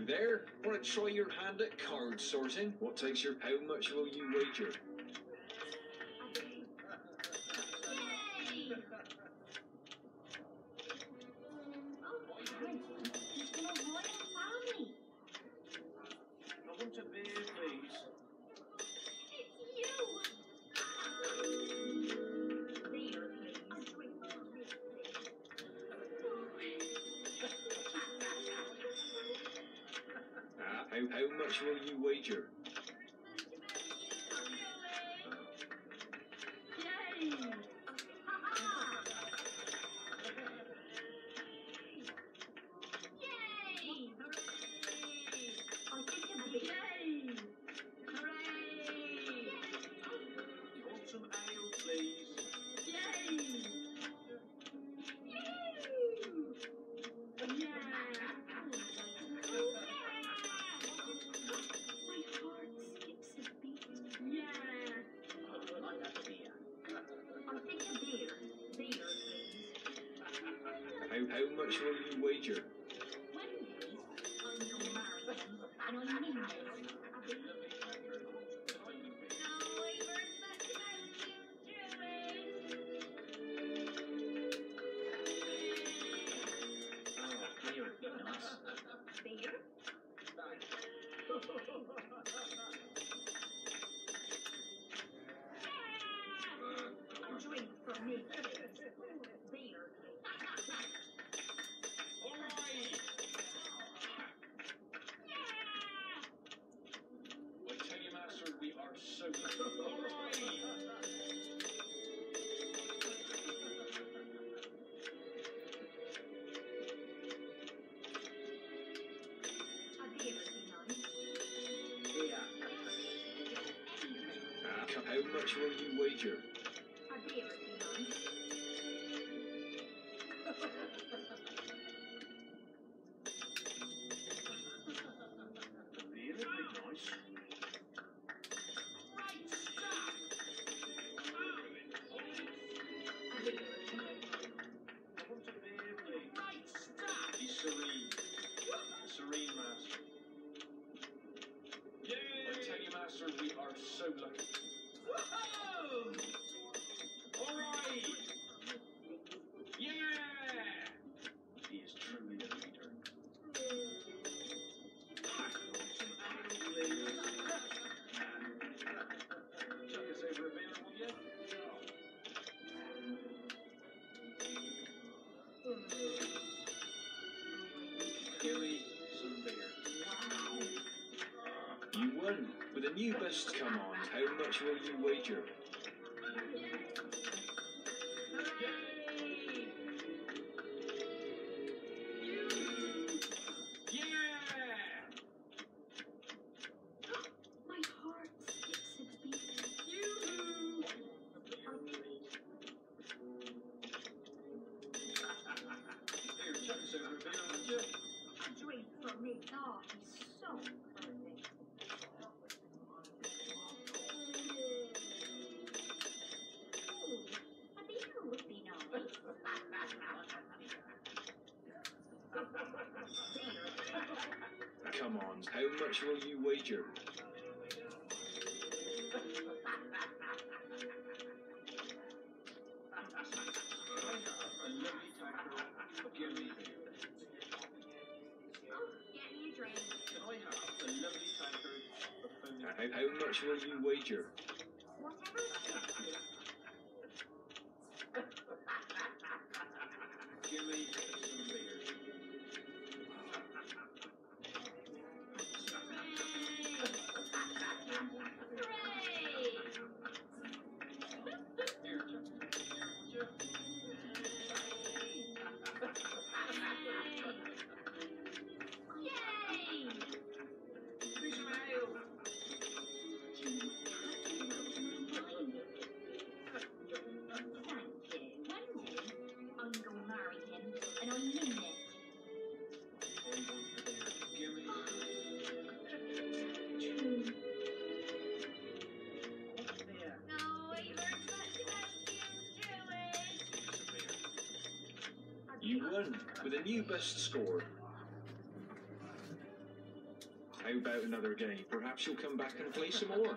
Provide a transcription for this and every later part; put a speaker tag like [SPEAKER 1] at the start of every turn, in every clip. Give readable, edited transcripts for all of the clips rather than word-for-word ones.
[SPEAKER 1] there. Want to try your hand at card sorting? What takes your... How much will you wager? How much will you wager? How much will you wager? How much will you wager? We are so lucky. Whoa! All right! Yeah! He is truly a leader. Chuck us over a beer, will you? Give me some beer. You won with a new best command. How much will you wager?
[SPEAKER 2] My heart skips a beat.
[SPEAKER 1] Here, chuck us over a beer, would you?
[SPEAKER 2] A drink from me. Oh, he's so perfect. A beer would be nice.
[SPEAKER 1] Come on, how much will you wager? Give me beer.
[SPEAKER 2] Oh, get me a drink.
[SPEAKER 1] Can I have a lovely tankard of food? How much will you wager?
[SPEAKER 2] Whatever.
[SPEAKER 1] Give me some beer. Here, just
[SPEAKER 2] Yay!
[SPEAKER 1] be some ale.
[SPEAKER 2] Thank you. One day, I'm gonna marry him, and I mean it.
[SPEAKER 1] Give me
[SPEAKER 2] No, I learned much about you, Jewish.
[SPEAKER 1] You won with a new best score. How about another game? Perhaps you'll come back and play some more.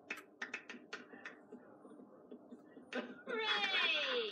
[SPEAKER 2] Hooray!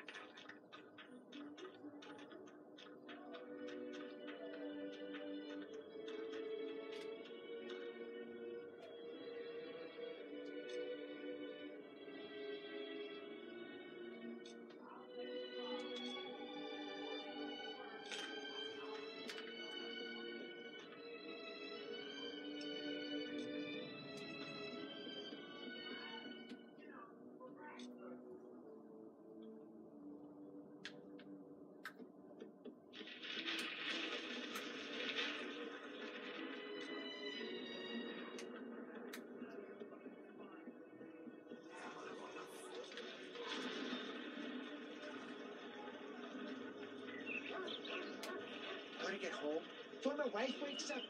[SPEAKER 3] Gotta get home before my wife wakes up.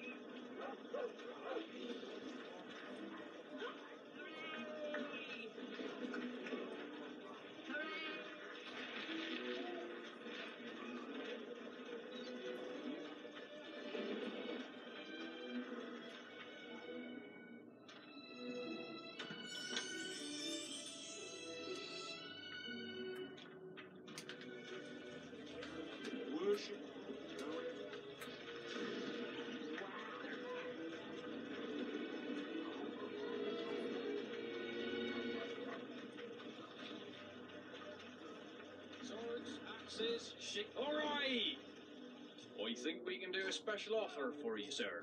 [SPEAKER 1] Worship. Swords, axes, all right! I think we can do a special offer for you, sir.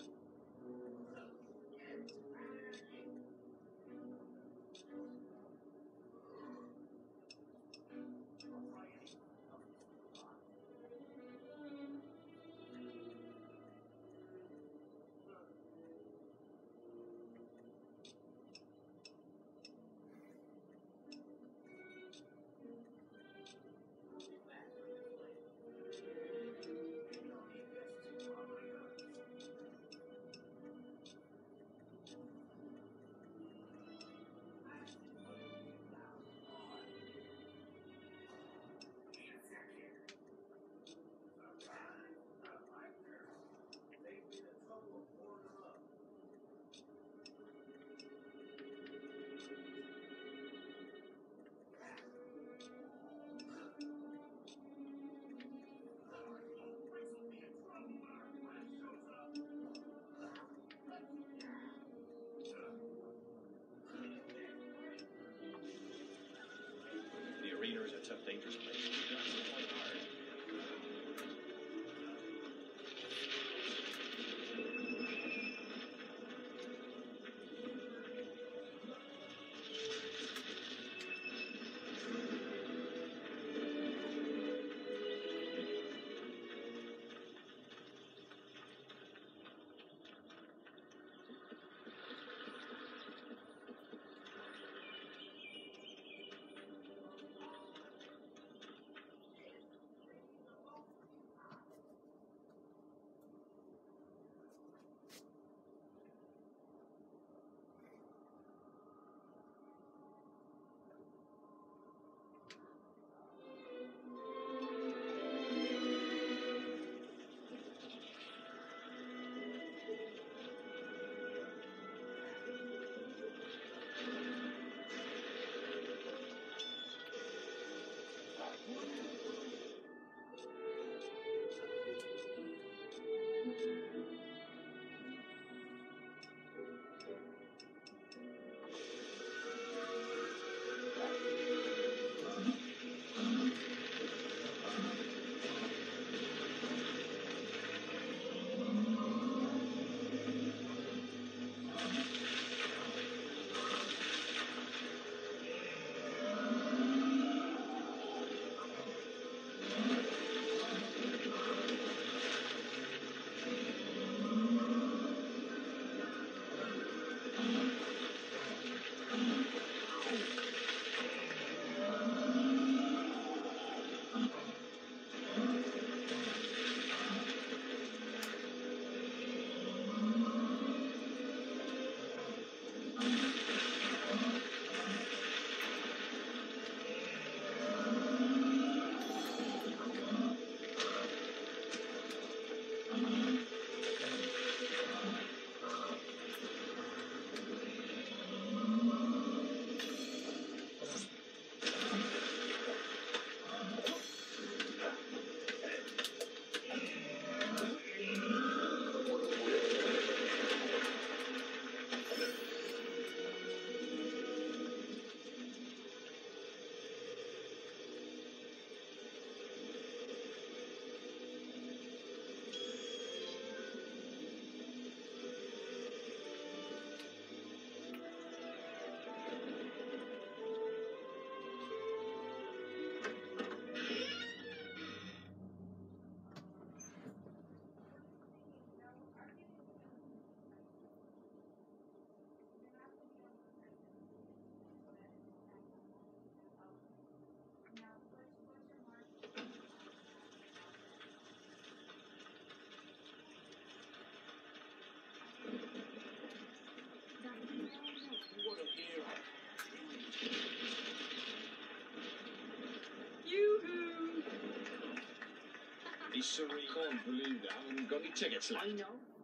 [SPEAKER 1] He's sorry. Can't believe that. I haven't got any tickets left.
[SPEAKER 2] I know.